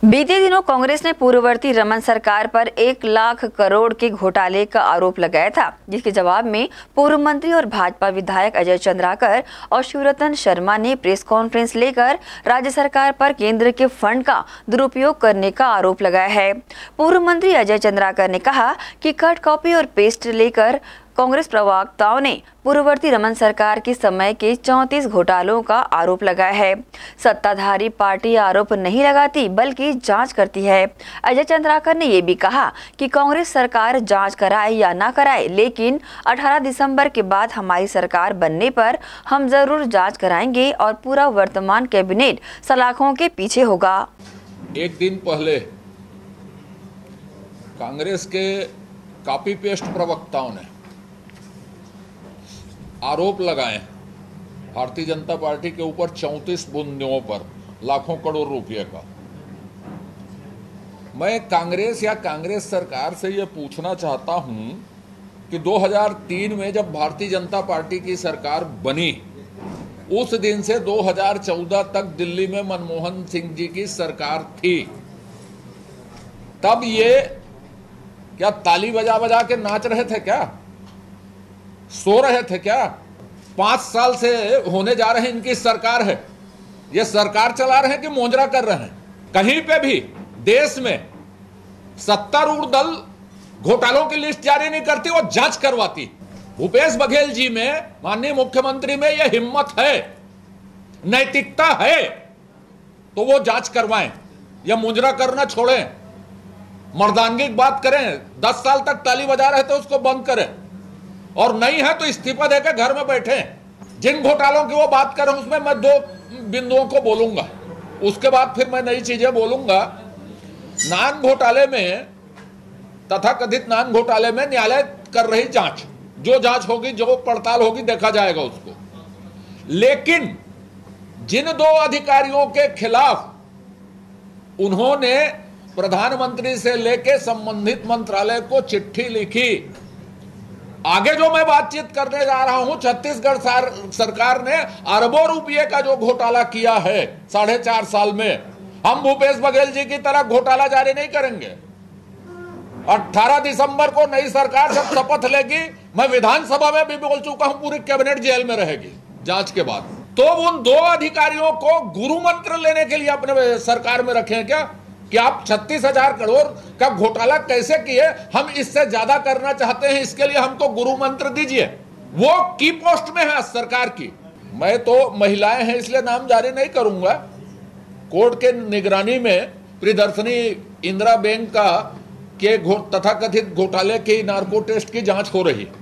बीते दिनों कांग्रेस ने पूर्ववर्ती रमन सरकार पर 1 लाख करोड़ के घोटाले का आरोप लगाया था, जिसके जवाब में पूर्व मंत्री और भाजपा विधायक अजय चंद्राकर और शिवरतन शर्मा ने प्रेस कॉन्फ्रेंस लेकर राज्य सरकार पर केंद्र के फंड का दुरुपयोग करने का आरोप लगाया है। पूर्व मंत्री अजय चंद्राकर ने कहा कि कट कॉपी और पेस्ट लेकर कांग्रेस प्रवक्ताओं ने पूर्ववर्ती रमन सरकार के समय के 34 घोटालों का आरोप लगाया है। सत्ताधारी पार्टी आरोप नहीं लगाती बल्कि जांच करती है। अजय चंद्राकर ने ये भी कहा कि कांग्रेस सरकार जांच कराए या ना कराए, लेकिन 18 दिसंबर के बाद हमारी सरकार बनने पर हम जरूर जांच कराएंगे और पूरा वर्तमान कैबिनेट सलाखों के पीछे होगा। एक दिन पहले कांग्रेस के कॉपी पेस्ट प्रवक्ताओं ने आरोप लगाए भारतीय जनता पार्टी के ऊपर 34 बूंदियों पर लाखों करोड़ रुपए का। मैं कांग्रेस या कांग्रेस सरकार से यह पूछना चाहता हूं कि 2003 में जब भारतीय जनता पार्टी की सरकार बनी, उस दिन से 2014 तक दिल्ली में मनमोहन सिंह जी की सरकार थी। तब ये क्या ताली बजा बजा के नाच रहे थे क्या? सो रहे थे क्या? 5 साल से होने जा रहे इनकी सरकार है। ये सरकार चला रहे हैं कि मोंजरा कर रहे हैं? कहीं पे भी देश में सत्तारूढ़ दल घोटालों की लिस्ट जारी नहीं करती, वो जांच करवाती। भूपेश बघेल जी में, माननीय मुख्यमंत्री में यह हिम्मत है, नैतिकता है, तो वो जांच करवाएं या मोंजरा करना छोड़ें, मर्दानगी की बात करें। 10 साल तक ताली बजा रहे थे, उसको बंद करें, और नहीं है तो इस्तीफा देकर घर में बैठे। जिन घोटालों की वो बात कर रहे हैं उसमें मैं 2 बिंदुओं को बोलूंगा, उसके बाद फिर मैं नई चीजें बोलूंगा। नान घोटाले में, तथाकथित नान घोटाले में न्यायालय कर रही जांच, जो जांच होगी, जो पड़ताल होगी, देखा जाएगा उसको। लेकिन जिन 2 अधिकारियों के खिलाफ उन्होंने प्रधानमंत्री से लेकर संबंधित मंत्रालय को चिट्ठी लिखी, आगे जो मैं बातचीत करने जा रहा हूं, छत्तीसगढ़ सरकार ने अरबों रुपये का जो घोटाला किया है 4.5 साल में, हम भूपेश बघेल जी की तरह घोटाला जारी नहीं करेंगे। 18 दिसंबर को नई सरकार जब शपथ लेगी, मैं विधानसभा में भी बोल चुका हूं, पूरी कैबिनेट जेल में रहेगी जांच के बाद। तो उन 2 अधिकारियों को गुरु मंत्र लेने के लिए अपने सरकार में रखे क्या कि आप 36,000 करोड़ का घोटाला कैसे किए, हम इससे ज्यादा करना चाहते हैं, इसके लिए हमको गुरु मंत्र दीजिए। वो की पोस्ट में है सरकार की। मैं तो महिलाएं हैं इसलिए नाम जारी नहीं करूंगा। कोर्ट के निगरानी में प्रियदर्शनी इंदिरा बैंक का के तथाकथित घोटाले की नार्को टेस्ट की जांच हो रही है।